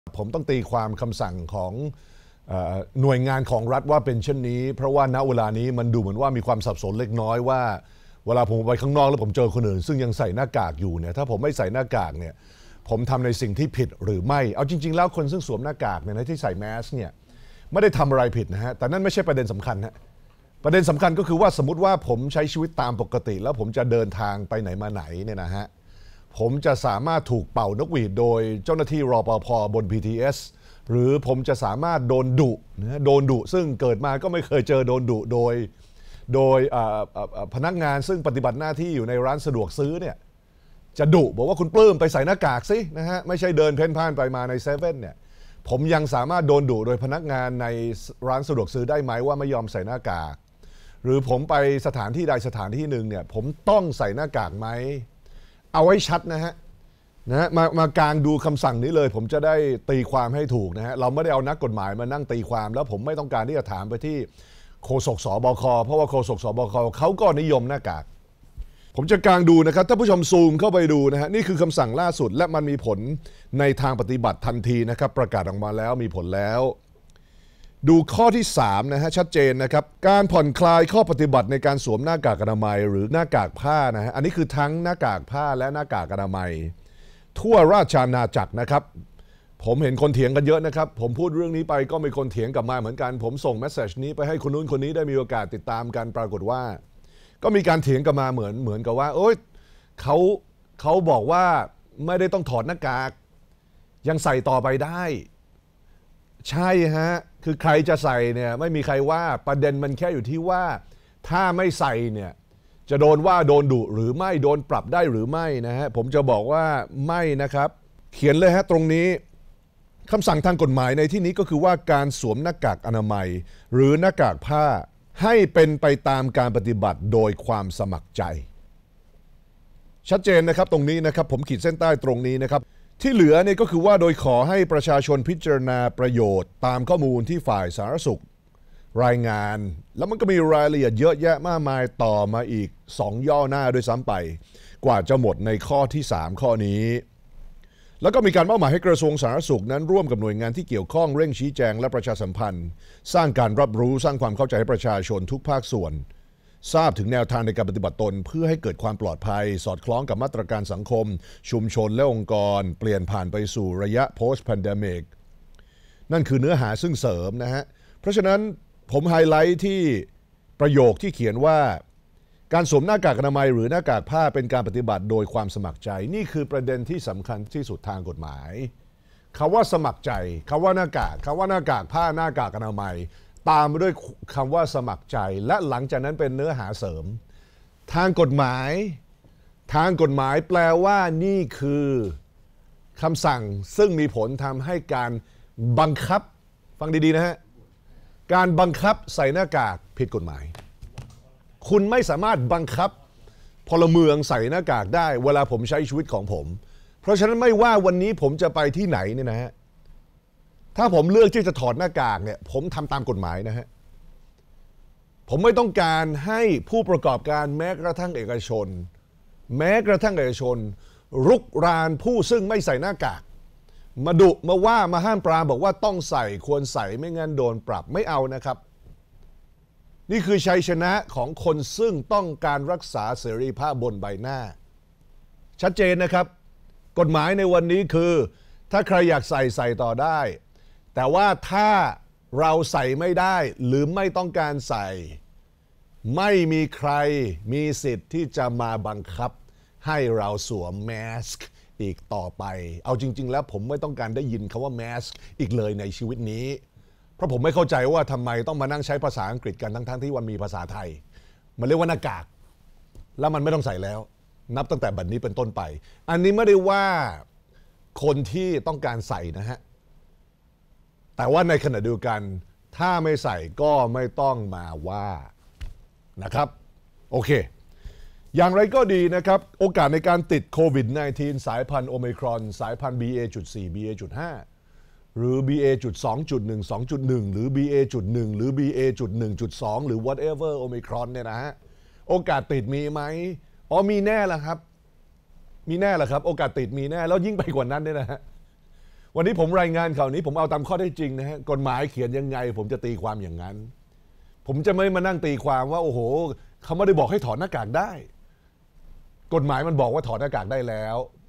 ผมต้องตีความคำสั่งของหน่วยงานของรัฐว่าเป็นเช่นนี้เพราะว่าณเวลานี้มันดูเหมือนว่ามีความสับสนเล็กน้อยว่าเวลาผมไปข้างนอกแล้วผมเจอคนอื่นซึ่งยังใส่หน้ากากอยู่เนี่ยถ้าผมไม่ใส่หน้ากากเนี่ยผมทำในสิ่งที่ผิดหรือไม่เอาจริงๆแล้วคนซึ่งสวมหน้ากากเนี่ยที่ใส่แมสเนี่ยไม่ได้ทำอะไรผิดนะฮะแต่นั่นไม่ใช่ประเด็นสำคัญฮะประเด็นสำคัญก็คือว่าสมมติว่าผมใช้ชีวิตตามปกติแล้วผมจะเดินทางไปไหนมาไหนเนี่ยนะฮะผมจะสามารถถูกเป่านกหวีดโดยเจ้าหน้าที่รปภ.บน BTS หรือผมจะสามารถโดนดุนะโดนดุซึ่งเกิดมาก็ไม่เคยเจอโดนดุโดยพนักงานซึ่งปฏิบัติหน้าที่อยู่ในร้านสะดวกซื้อเนี่ยจะดุบอกว่าคุณปลื้มไปใส่หน้ากากสินะฮะไม่ใช่เดินเพ่นพ่านไปมาในเซเว่นเนี่ยผมยังสามารถโดนดุโดยพนักงานในร้านสะดวกซื้อได้ไหมว่าไม่ยอมใส่หน้ากากหรือผมไปสถานที่ใดสถานที่หนึ่งเนี่ยผมต้องใส่หน้ากากไหมเอาไว้ชัดนะฮะมากางดูคำสั่งนี้เลยผมจะได้ตีความให้ถูกนะฮะเราไม่ได้เอานักกฎหมายมานั่งตีความแล้วผมไม่ต้องการที่จะถามไปที่โฆษกสบคเพราะว่าโฆษกสบคเขาก็นิยมหน้ากากผมจะกางดูนะครับถ้าผู้ชมซูมเข้าไปดูนะฮะนี่คือคำสั่งล่าสุดและมันมีผลในทางปฏิบัติทันทีนะครับประกาศออกมาแล้วมีผลแล้วดูข้อที่3นะฮะชัดเจนนะครับการผ่อนคลายข้อปฏิบัติในการสวมหน้ากากอนามัยหรือหน้ากากผ้านะฮะอันนี้คือทั้งหน้ากากผ้าและหน้ากากอนามัยทั่วราชอาณาจักรนะครับผมเห็นคนเถียงกันเยอะนะครับผมพูดเรื่องนี้ไปก็มีคนเถียงกลับมาเหมือนกันผมส่งเมสเซจนี้ไปให้คนนู้นคนนี้ได้มีโอกาสติดตามกันปรากฏว่าก็มีการเถียงกันมาเหมือนกับว่าโอ๊ยเขาบอกว่าไม่ได้ต้องถอดหน้ากากยังใส่ต่อไปได้ใช่ฮะคือใครจะใส่เนี่ยไม่มีใครว่าประเด็นมันแค่อยู่ที่ว่าถ้าไม่ใส่เนี่ยจะโดนว่าโดนดุหรือไม่โดนปรับได้หรือไม่นะฮะผมจะบอกว่าไม่นะครับเขียนเลยฮะตรงนี้คำสั่งทางกฎหมายในที่นี้ก็คือว่าการสวมหน้ากากอนามัยหรือหน้ากากผ้าให้เป็นไปตามการปฏิบัติโดยความสมัครใจชัดเจนนะครับตรงนี้นะครับผมขีดเส้นใต้ตรงนี้นะครับที่เหลือเนี่ยก็คือว่าโดยขอให้ประชาชนพิจารณาประโยชน์ตามข้อมูลที่ฝ่ายสาธารณสุขรายงานแล้วมันก็มีรายละเอียดเยอะแยะมากมายต่อมาอีก2ย่อหน้าด้วยซ้ำไปกว่าจะหมดในข้อที่3ข้อนี้แล้วก็มีการมอบหมายให้กระทรวงสาธารณสุขนั้นร่วมกับหน่วยงานที่เกี่ยวข้องเร่งชี้แจงและประชาสัมพันธ์สร้างการรับรู้สร้างความเข้าใจให้ประชาชนทุกภาคส่วนทราบถึงแนวทางในการปฏิบัติตนเพื่อให้เกิดความปลอดภัยสอดคล้องกับมาตรการสังคมชุมชนและองค์กรเปลี่ยนผ่านไปสู่ระยะ post pandemic นั่นคือเนื้อหาซึ่งเสริมนะฮะเพราะฉะนั้นผมไฮไลท์ที่ประโยคที่เขียนว่าการสวมหน้ากากอนามัยหรือหน้ากากผ้าเป็นการปฏิบัติโดยความสมัครใจนี่คือประเด็นที่สำคัญที่สุดทางกฎหมายคำว่าสมัครใจคำว่าหน้ากากผ้าหน้ากากอนามัยตามมาด้วยคำว่าสมัครใจและหลังจากนั้นเป็นเนื้อหาเสริมทางกฎหมายแปลว่านี่คือคำสั่งซึ่งมีผลทำให้การบังคับฟังดีๆนะฮะการบังคับใส่หน้ากากผิดกฎหมายคุณไม่สามารถบังคับพลเมืองใส่หน้ากากได้เวลาผมใช้ชีวิตของผมเพราะฉะนั้นไม่ว่าวันนี้ผมจะไปที่ไหนเนี่ยนะฮะถ้าผมเลือกที่จะถอดหน้ากากเนี่ยผมทำตามกฎหมายนะฮะผมไม่ต้องการให้ผู้ประกอบการแม้กระทั่งเอกชนรุกรานผู้ซึ่งไม่ใส่หน้ากากมาดุมาว่ามาห้ามปรามบอกว่าต้องใส่ควรใส่ไม่งั้นโดนปรับไม่เอานะครับนี่คือชัยชนะของคนซึ่งต้องการรักษาเสรีภาพบนใบหน้าชัดเจนนะครับกฎหมายในวันนี้คือถ้าใครอยากใส่ต่อได้แต่ว่าถ้าเราใส่ไม่ได้หรือไม่ต้องการใส่ไม่มีใครมีสิทธิ์ที่จะมาบังคับให้เราสวมแมสก์อีกต่อไปเอาจริงๆแล้วผมไม่ต้องการได้ยินคำว่าแมสก์อีกเลยในชีวิตนี้เพราะผมไม่เข้าใจว่าทำไมต้องมานั่งใช้ภาษาอังกฤษกันทั้งที่มันมีภาษาไทยมันเรียกว่าหน้ากากแล้วมันไม่ต้องใส่แล้วนับตั้งแต่บัดนี้เป็นต้นไปอันนี้ไม่ได้ว่าคนที่ต้องการใส่นะฮะแต่ว่าในขณะเดียวกันถ้าไม่ใส่ก็ไม่ต้องมาว่านะครับโอเคอย่างไรก็ดีนะครับโอกาสในการติดโควิด -19 สายพันธุ์โอไมครอนสายพันธุ์ BA.4 BA.5 หรือ BA.2.1 2.1 หรือ BA.1 หรือ BA.1.2 หรือ whatever โอไมครอนเนี่ยนะฮะโอกาสติดมีไหมมีแน่ละครับโอกาสติดมีแน่แล้วยิ่งไปกว่านั้นเนี่ยนะฮะวันนี้ผมรายงานข่าวนี้ผมเอาตามข้อเท็จจริงนะฮะกฎหมายเขียนยังไงผมจะตีความอย่างนั้นผมจะไม่มานั่งตีความว่าโอ้โหเขาไม่ได้บอกให้ถอดหน้ากากได้กฎหมายมันบอกว่าถอดหน้ากากได้แล้ว